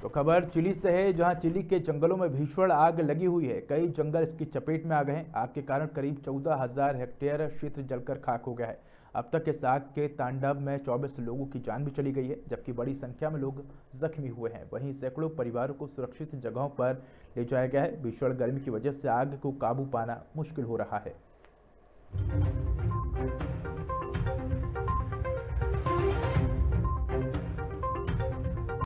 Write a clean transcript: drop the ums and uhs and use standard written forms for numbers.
तो खबर चिली से है, जहां चिली के जंगलों में भीषण आग लगी हुई है। कई जंगल इसकी चपेट में आ गए हैं। आग के कारण करीब 14,000 हेक्टेयर क्षेत्र जलकर खाक हो गया है। अब तक इस आग के तांडव में 24 लोगों की जान भी चली गई है, जबकि बड़ी संख्या में लोग जख्मी हुए हैं। वहीं सैकड़ों परिवारों को सुरक्षित जगहों पर ले जाया गया है। भीषण गर्मी की वजह से आग को काबू पाना मुश्किल हो रहा है।